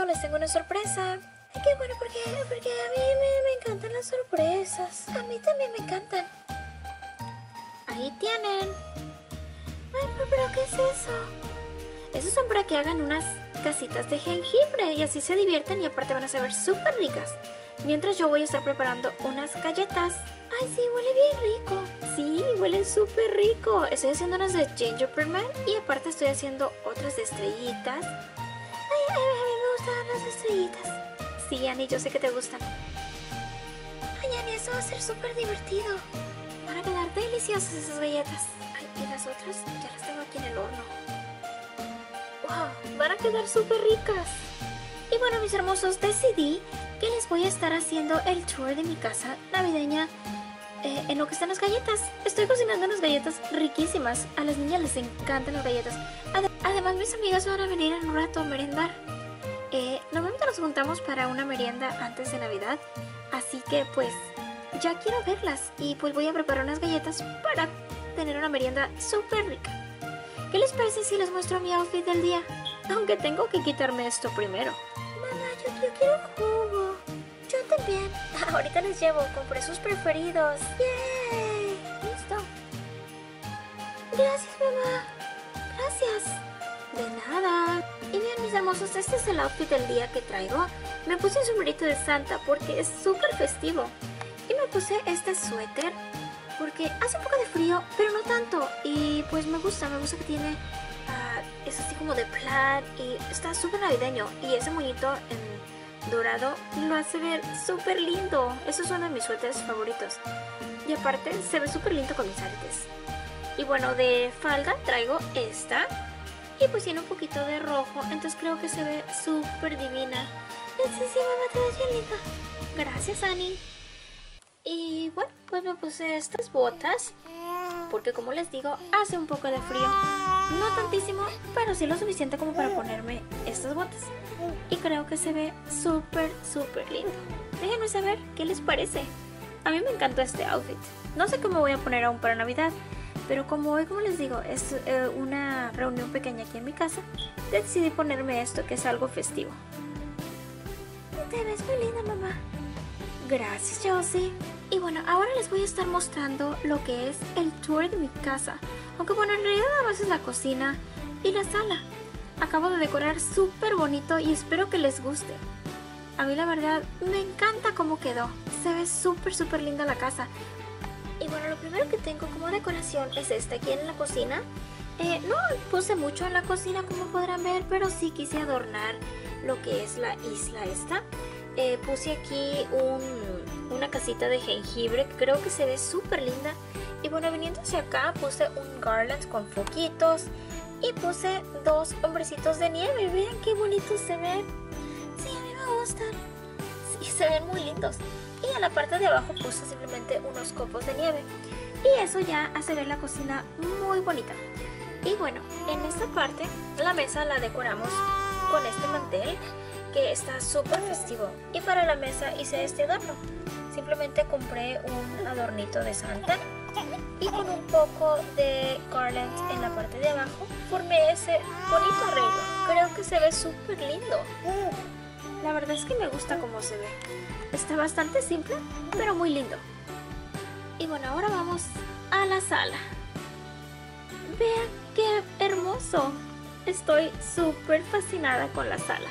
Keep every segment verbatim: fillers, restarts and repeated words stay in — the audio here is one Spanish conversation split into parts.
momento les tengo una sorpresa. Ay, qué bueno, porque, porque a mí me, me encantan las sorpresas. A mí también me encantan. Ahí tienen. Ay, pero, pero ¿qué es eso? Esos son para que hagan unas casitas de jengibre y así se divierten y aparte van a saber súper ricas. Mientras yo voy a estar preparando unas galletas. Ay, sí, huele bien rico. Sí, huelen súper rico. Estoy haciendo unas de gingerbread man y aparte estoy haciendo otras de estrellitas. Ay, ay, a mí me gustan las estrellitas. Sí, Annie, yo sé que te gustan. Ay, Annie, eso va a ser súper divertido. Van a quedar deliciosas esas galletas. Ay, y las otras ya las tengo aquí en el horno. Wow, van a quedar súper ricas. Y bueno, mis hermosos, decidí que les voy a estar haciendo el tour de mi casa navideña eh, en lo que están las galletas. Estoy cocinando unas galletas riquísimas. A las niñas les encantan las galletas. Ad Además, mis amigas van a venir en un rato a merendar. Eh, normalmente nos juntamos para una merienda antes de Navidad. Así que pues ya quiero verlas. Y pues voy a preparar unas galletas para tener una merienda súper rica. ¿Qué les parece si les muestro mi outfit del día? Aunque tengo que quitarme esto primero. Mamá, yo, yo quiero jugo. Yo también. Ahorita les llevo. Compré sus preferidos. ¡Yay! Listo. Gracias, mamá. Gracias. De nada. Y bien, mis hermosos, este es el outfit del día que traigo. Me puse un sombrerito de Santa porque es súper festivo. Y me puse este suéter porque hace un poco de frío, pero no tanto. Y pues me gusta, me gusta que tiene... Uh, es así como de plaid y está súper navideño. Y ese moñito en dorado lo hace ver súper lindo. Eso es uno de mis suéteres favoritos. Y aparte se ve súper lindo con mis aretes. Y bueno, de falda traigo esta. Y pues tiene un poquito de rojo, entonces creo que se ve súper divina. Sí, sí, mamá, te ves bien linda. Gracias, Annie. Y bueno, pues me puse estas botas porque, como les digo, hace un poco de frío. No tantísimo, pero sí lo suficiente como para ponerme estas botas. Y creo que se ve súper, súper lindo. Déjenme saber qué les parece. A mí me encantó este outfit. No sé cómo voy a poner aún para Navidad, pero como hoy, como les digo, es eh, una reunión pequeña aquí en mi casa, decidí ponerme esto, que es algo festivo. Te ves muy linda, mamá. Gracias, Josie. Y bueno, ahora les voy a estar mostrando lo que es el tour de mi casa. Aunque bueno, en realidad nada más es la cocina y la sala. Acabo de decorar súper bonito y espero que les guste. A mí la verdad me encanta cómo quedó. Se ve súper, súper linda la casa. Y bueno, lo primero que tengo como decoración es esta aquí en la cocina. Eh, no puse mucho en la cocina, como podrán ver, pero sí quise adornar lo que es la isla esta. Eh, puse aquí un, una casita de jengibre que creo que se ve súper linda. Y bueno, viniendo hacia acá puse un garland con foquitos y puse dos hombrecitos de nieve. Vean qué bonitos se ven. Sí, a mí me gustan. Sí, se ven muy lindos. Y en la parte de abajo puse simplemente unos copos de nieve. Y eso ya hace ver la cocina muy bonita. Y bueno, en esta parte la mesa la decoramos con este mantel que está súper festivo. Y para la mesa hice este adorno. Simplemente compré un adornito de Santa y con un poco de garland en la parte de abajo formé ese bonito arreglo. Creo que se ve súper lindo. La verdad es que me gusta cómo se ve. Está bastante simple, pero muy lindo. Y bueno, ahora vamos a la sala. Vean qué hermoso. Estoy súper fascinada con la sala.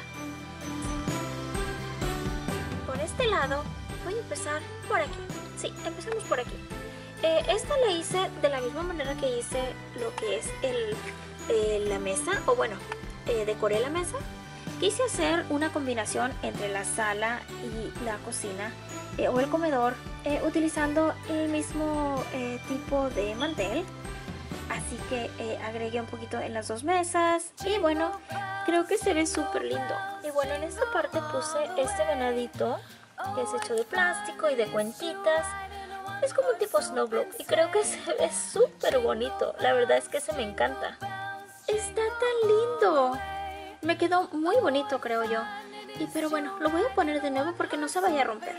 Por este lado, voy a empezar por aquí. Sí, empezamos por aquí. Eh, esta la hice de la misma manera que hice lo que es el, eh, la mesa. O bueno, eh, decoré la mesa. Quise hacer una combinación entre la sala y la cocina eh, o el comedor eh, utilizando el mismo eh, tipo de mantel. Así que eh, agregué un poquito en las dos mesas y bueno, creo que se ve súper lindo. Y bueno, en esta parte puse este venadito que es hecho de plástico y de cuentitas. Es como un tipo snowblock y creo que se ve súper bonito. La verdad es que se me encanta. Está tan lindo. Me quedó muy bonito, creo yo. Y pero bueno, lo voy a poner de nuevo porque no se vaya a romper.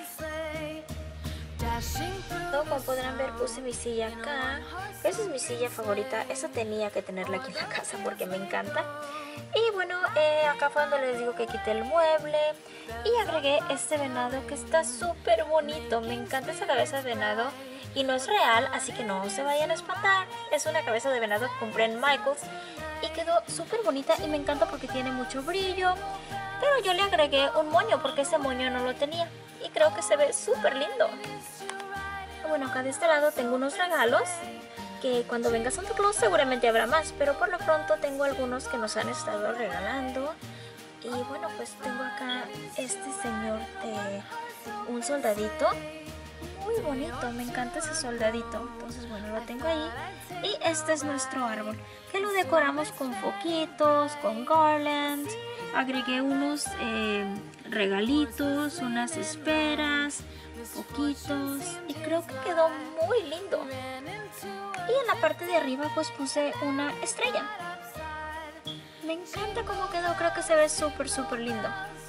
Como podrán ver, puse mi silla acá. Esa es mi silla favorita. Esa tenía que tenerla aquí en la casa porque me encanta. Y bueno, eh, acá fue donde les digo que quité el mueble y agregué este venado que está súper bonito. Me encanta esa cabeza de venado y no es real, así que no se vayan a espantar. Es una cabeza de venado que compré en Michaels y quedó súper bonita y me encanta porque tiene mucho brillo. Pero yo le agregué un moño porque ese moño no lo tenía y creo que se ve súper lindo. Bueno, acá de este lado tengo unos regalos que cuando venga Santa Claus seguramente habrá más, pero por lo pronto tengo algunos que nos han estado regalando. Y bueno, pues tengo acá este señor de un soldadito, muy bonito, me encanta ese soldadito, entonces bueno, lo tengo ahí. Y este es nuestro árbol, que lo decoramos con foquitos, con garland, agregué unos eh, regalitos, unas esferas, foquitos, y creo que quedó muy lindo. Y en la parte de arriba pues puse una estrella. Me encanta cómo quedó, creo que se ve súper súper lindo.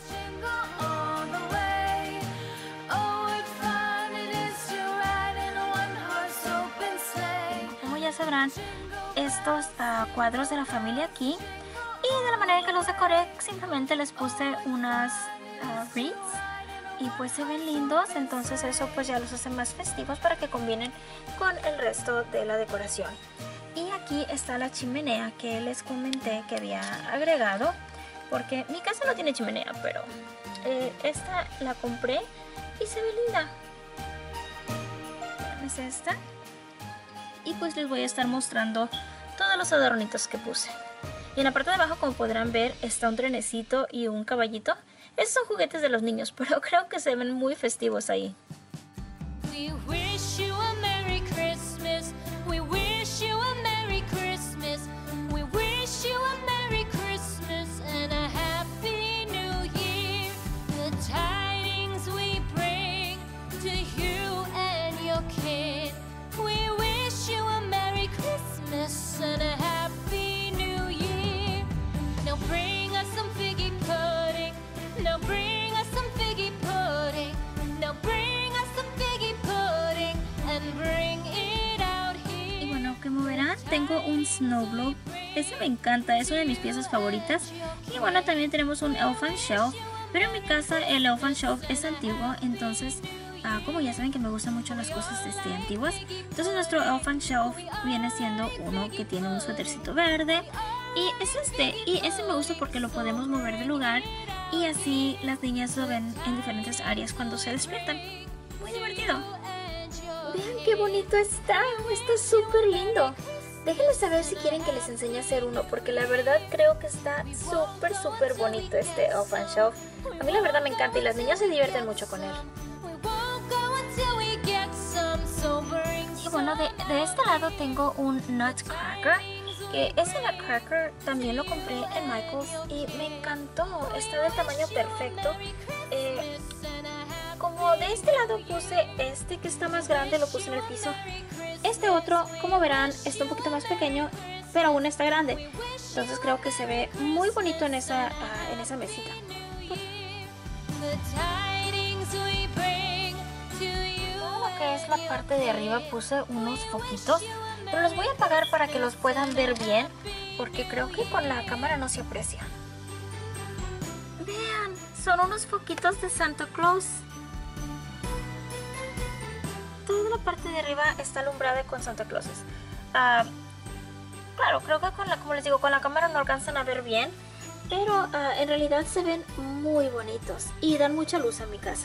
Como ya sabrán, estos uh, cuadros de la familia aquí, y de la manera que los decoré, simplemente les puse unas uh, wreaths y pues se ven lindos, entonces eso pues ya los hace más festivos para que combinen con el resto de la decoración. Y aquí está la chimenea que les comenté que había agregado, porque mi casa no tiene chimenea, pero eh, esta la compré y se ve linda. Es esta. Y pues les voy a estar mostrando todos los adornitos que puse. Y en la parte de abajo, como podrán ver, está un trenecito y un caballito. Esos son juguetes de los niños, pero creo que se ven muy festivos ahí. We wish you a Merry Christmas. We wish you a Merry Christmas. We wish you a Merry Christmas and a Happy New Year. The tidings we bring to you and your kid. We wish you a Merry Christmas and a Happy New Year. Now bring us some figgy pudding. Now bring us some figgy pudding. Now bring us some figgy pudding and bring it out here. Y bueno, como verán, tengo un snow globe. Ese me encanta, es una de mis piezas favoritas. Y bueno, también tenemos un elf on shelf. Pero en mi casa el elf on shelf es antiguo, entonces uh, como ya saben que me gustan mucho las cosas este, antiguas, entonces nuestro elf on shelf viene siendo uno que tiene un suétercito verde. Y es este, y ese me gusta porque lo podemos mover de lugar y así las niñas lo ven en diferentes áreas cuando se despiertan. Muy divertido. Vean qué bonito está, está súper lindo. Déjenme saber si quieren que les enseñe a hacer uno, porque la verdad creo que está súper súper bonito este elf on shelf. A mí la verdad me encanta y las niñas se divierten mucho con él. Y bueno, de, de este lado tengo un Nutcracker. Que ese Nutcracker también lo compré en Michaels y me encantó, está del tamaño perfecto. Eh, como de este lado puse este que está más grande, lo puse en el piso. Este otro, como verán, está un poquito más pequeño, pero aún está grande. Entonces creo que se ve muy bonito en esa, uh, en esa mesita. Todo lo que es la parte de arriba puse unos foquitos. Pero los voy a apagar para que los puedan ver bien, porque creo que con la cámara no se aprecia. Vean, son unos foquitos de Santa Claus. Toda la parte de arriba está alumbrada con Santa Clauses. Uh, claro, creo que con la, como les digo, con la cámara no alcanzan a ver bien, pero uh, en realidad se ven muy bonitos y dan mucha luz a mi casa.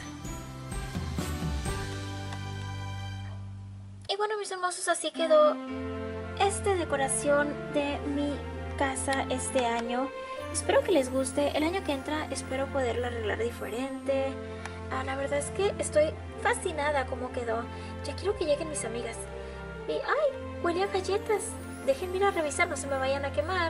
Y bueno, mis hermosos, así quedó esta decoración de mi casa este año. Espero que les guste. El año que entra espero poderla arreglar diferente. Ah, la verdad es que estoy fascinada cómo quedó. Ya quiero que lleguen mis amigas. Y ¡ay! Huele a galletas. Déjenme ir a revisar, no se me vayan a quemar.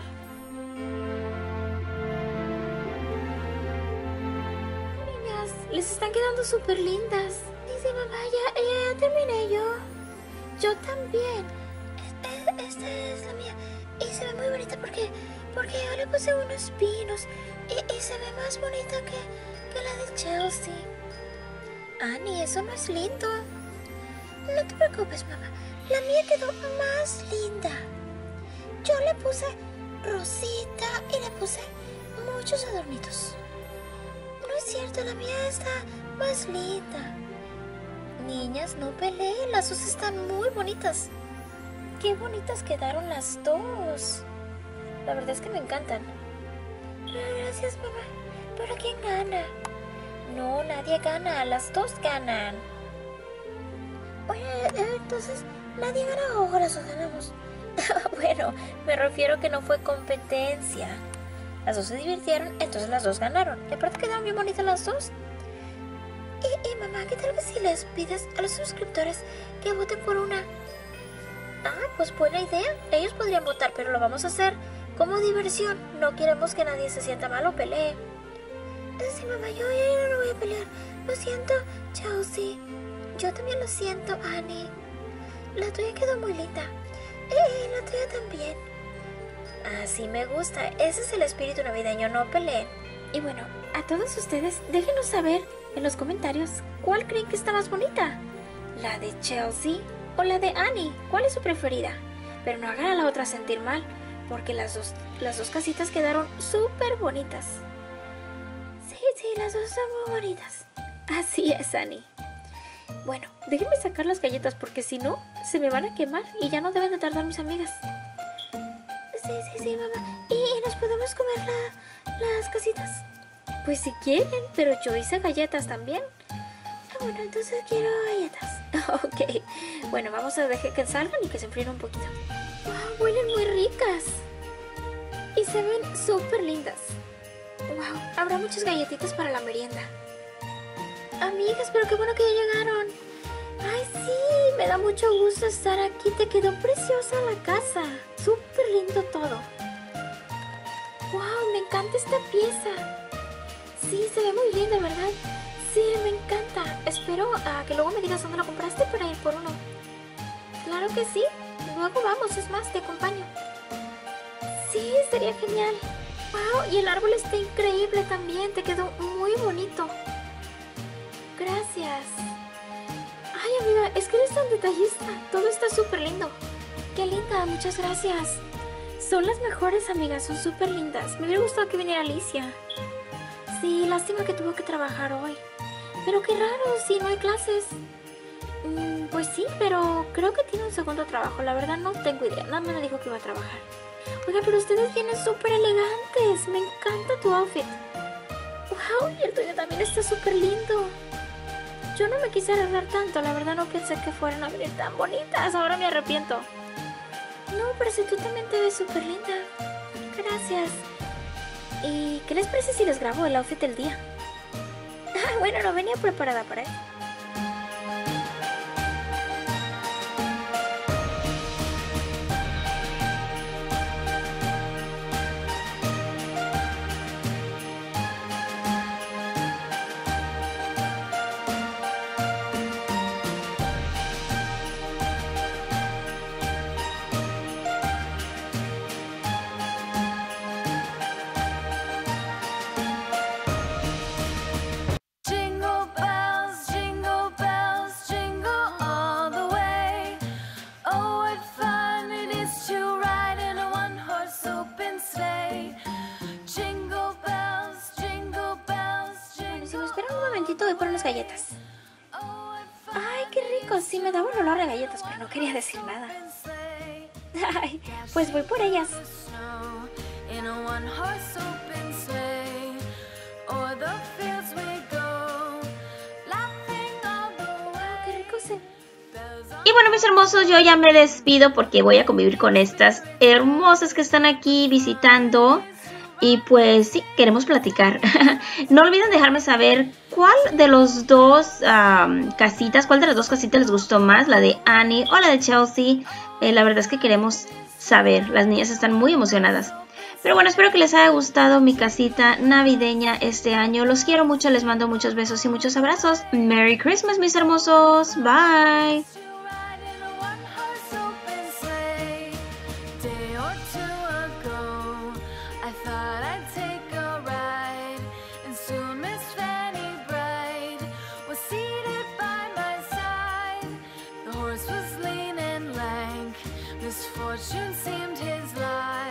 Niñas, les están quedando súper lindas. Dice mamá, ya, ya, ya terminé yo. Yo también. Esta es la mía. Y se ve muy bonita porque, porque yo le puse unos pinos. Y, y se ve más bonita que, que la de Chelsea. Annie, eso no es lindo. No te preocupes, mamá. La mía quedó más linda. Yo le puse rosita y le puse muchos adornitos. No es cierto, la mía está más linda. Niñas, no peleen, las dos están muy bonitas. Qué bonitas quedaron las dos. La verdad es que me encantan. Gracias, mamá. ¿Pero quién gana? No, nadie gana, las dos ganan. Oye, entonces, ¿nadie gana o las dos ganamos? Bueno, me refiero que no fue competencia. Las dos se divirtieron, entonces las dos ganaron. Y aparte quedaron bien bonitas las dos. Y, y mamá, ¿qué tal que si les pides a los suscriptores que voten por una? Ah, pues buena idea. Ellos podrían votar, pero lo vamos a hacer como diversión. No queremos que nadie se sienta mal o pelee. Sí, mamá, yo, yo no voy a pelear. Lo siento, Chelsea. Yo también lo siento, Annie. La tuya quedó muy linda. Eh, la tuya también. Así me gusta. Ese es el espíritu navideño, no peleen. Y bueno, a todos ustedes, déjenos saber en los comentarios cuál creen que está más bonita. ¿La de Chelsea o la de Annie? ¿Cuál es su preferida? Pero no hagan a la otra sentir mal, porque las dos, las dos casitas quedaron súper bonitas. Sí, sí, las dos son muy bonitas. Así es, Annie. Bueno, déjenme sacar las galletas porque si no, se me van a quemar y ya no deben de tardar mis amigas. Sí, sí, sí, mamá. ¿Y, y nos podemos comer la, las casitas? Pues si quieren, pero yo hice galletas también. Ah, bueno, entonces quiero galletas. Ok, bueno, vamos a dejar que salgan y que se enfríen un poquito. Wow, huelen muy ricas. Y se ven súper lindas. Wow, habrá muchas galletitas para la merienda. Amigas, pero qué bueno que ya llegaron. Ay, sí, me da mucho gusto estar aquí. Te quedó preciosa la casa. Súper lindo todo. Wow, me encanta esta pieza. Sí, se ve muy linda, ¿verdad? Sí, me encanta. Espero a que luego me digas dónde lo compraste para ir por uno. Claro que sí. Luego vamos, es más, te acompaño. Sí, sería genial. Wow, y el árbol está increíble también. Te quedó muy bonito. Gracias. Ay, amiga, es que eres tan detallista. Todo está súper lindo. Qué linda, muchas gracias. Son las mejores, amigas, son súper lindas. Me hubiera gustado que viniera Alicia. Sí, lástima que tuvo que trabajar hoy. Pero qué raro, si no hay clases. Mm, pues sí, pero creo que tiene un segundo trabajo. La verdad no tengo idea, nada más me dijo que iba a trabajar. Oiga, pero ustedes vienen súper elegantes. Me encanta tu outfit. Wow, y el tuyo también está súper lindo. Yo no me quise arreglar tanto, la verdad no pensé que fueran a venir tan bonitas. Ahora me arrepiento. No, pero si tú también te ves súper linda. Gracias. ¿Y qué les parece si les grabo el outfit del día? Ah, bueno, no venía preparada para él. Voy por unas galletas. Ay, qué rico. Sí, me daba un olor a galletas, pero no quería decir nada. Ay, pues voy por ellas. Qué rico se... Y bueno, mis hermosos, yo ya me despido porque voy a convivir con estas hermosas que están aquí visitando. Y pues sí, queremos platicar. No olviden dejarme saber cuál de los dos um, casitas, cuál de las dos casitas les gustó más, la de Annie o la de Chelsea. Eh, la verdad es que queremos saber, las niñas están muy emocionadas. Pero bueno, espero que les haya gustado mi casita navideña este año. Los quiero mucho, les mando muchos besos y muchos abrazos. Merry Christmas, mis hermosos. Bye. Misfortune seemed his life.